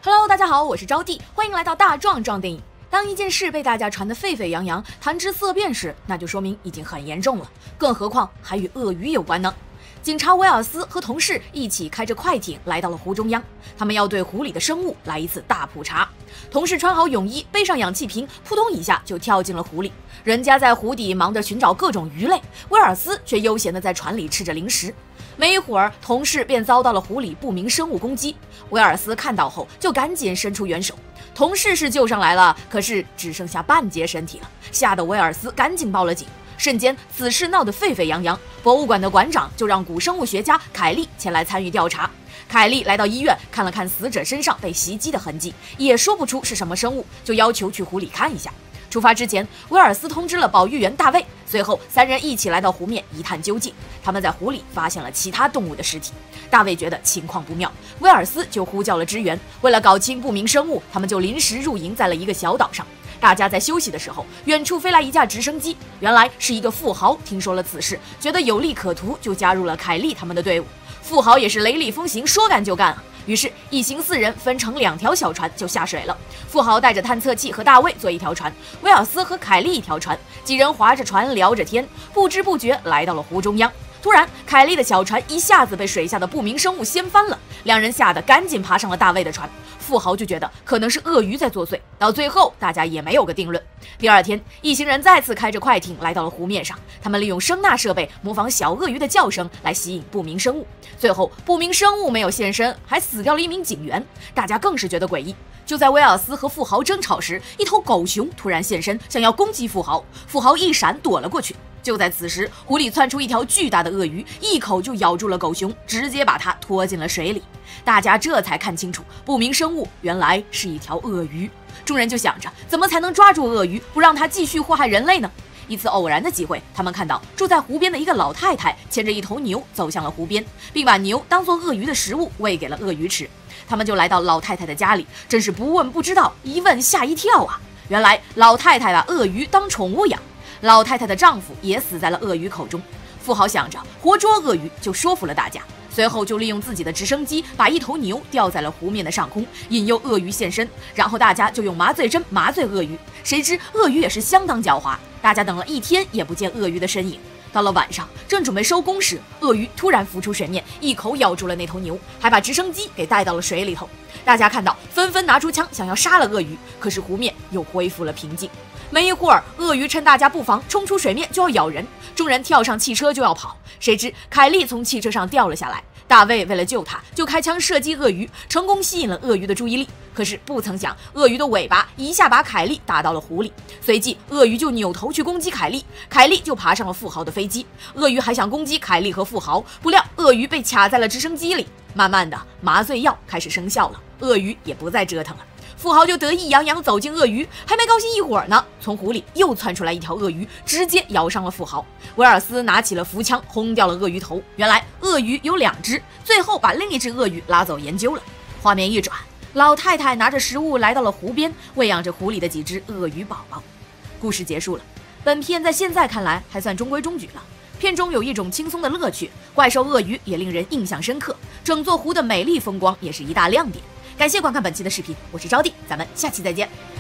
Hello， 大家好，我是招娣，欢迎来到大壮壮电影。当一件事被大家传得沸沸扬扬、谈之色变时，那就说明已经很严重了，更何况还与鳄鱼有关呢？警察威尔斯和同事一起开着快艇来到了湖中央，他们要对湖里的生物来一次大普查。同事穿好泳衣，背上氧气瓶，扑通一下就跳进了湖里。人家在湖底忙着寻找各种鱼类，威尔斯却悠闲地在船里吃着零食。没一会儿，同事便遭到了湖里不明生物攻击。威尔斯看到后就赶紧伸出援手，同事是救上来了，可是只剩下半截身体了，吓得威尔斯赶紧报了警。瞬间，此事闹得沸沸扬扬，博物馆的馆长就让古生物学家凯利前来参与调查。凯利来到医院，看了看死者身上被袭击的痕迹，也说不出是什么生物，就要求去湖里看一下。出发之前，威尔斯通知了保育员大卫，随后三人一起来到湖面一探究竟。他们在湖里发现了其他动物的尸体，大卫觉得情况不妙，威尔斯就呼叫了支援。为了搞清不明生物，他们就临时入营在了一个小岛上。大家在休息的时候，远处飞来一架直升机，原来是一个富豪听说了此事，觉得有利可图，就加入了凯利他们的队伍。富豪也是雷厉风行，说干就干啊。于是，一行4人分成2条小船就下水了。富豪带着探测器和大卫坐一条船，威尔斯和凯利一条船。几人划着船聊着天，不知不觉来到了湖中央。突然，凯利的小船一下子被水下的不明生物掀翻了，两人吓得赶紧爬上了大卫的船。富豪就觉得可能是鳄鱼在作祟，到最后大家也没有个定论。第二天，一行人再次开着快艇来到了湖面上，他们利用声呐设备模仿小鳄鱼的叫声来吸引不明生物。最后，不明生物没有现身，还死掉了1名警员，大家更是觉得诡异。就在威尔斯和富豪争吵时，一头狗熊突然现身，想要攻击富豪，富豪一闪躲了过去。就在此时，湖里窜出一条巨大的鳄鱼，一口就咬住了狗熊，直接把它拖进了水里。大家这才看清楚，不明生物原来是一条鳄鱼。众人就想着，怎么才能抓住鳄鱼，不让它继续祸害人类呢？一次偶然的机会，他们看到住在湖边的一个老太太牵着一头牛走向了湖边，并把牛当作鳄鱼的食物喂给了鳄鱼吃。他们就来到老太太的家里，真是不问不知道，一问吓一跳啊！原来老太太把鳄鱼当宠物养，老太太的丈夫也死在了鳄鱼口中。富豪想着活捉鳄鱼，就说服了大家。随后就利用自己的直升机把一头牛吊在了湖面的上空，引诱鳄鱼现身，然后大家就用麻醉针麻醉鳄鱼。谁知鳄鱼也是相当狡猾，大家等了1天也不见鳄鱼的身影。到了晚上，正准备收工时，鳄鱼突然浮出水面，一口咬住了那头牛，还把直升机给带到了水里头。大家看到，纷纷拿出枪想要杀了鳄鱼，可是湖面又恢复了平静。没一会儿，鳄鱼趁大家不防，冲出水面就要咬人，众人跳上汽车就要跑，谁知凯利从汽车上掉了下来，大卫为了救他，就开枪射击鳄鱼，成功吸引了鳄鱼的注意力。可是不曾想，鳄鱼的尾巴一下把凯利打到了湖里，随即鳄鱼就扭头去攻击凯利，凯利就爬上了富豪的飞机。鳄鱼还想攻击凯利和富豪，不料鳄鱼被卡在了直升机里。慢慢的，麻醉药开始生效了，鳄鱼也不再折腾了。富豪就得意洋洋走进鳄鱼，还没高兴一会儿呢，从湖里又窜出来一条鳄鱼，直接咬伤了富豪。威尔斯拿起了扶枪，轰掉了鳄鱼头。原来鳄鱼有2只，最后把另一只鳄鱼拉走研究了。画面一转，老太太拿着食物来到了湖边，喂养着湖里的几只鳄鱼宝宝。故事结束了。本片在现在看来还算中规中矩了。片中有一种轻松的乐趣，怪兽鳄鱼也令人印象深刻，整座湖的美丽风光也是一大亮点。感谢观看本期的视频，我是招娣，咱们下期再见。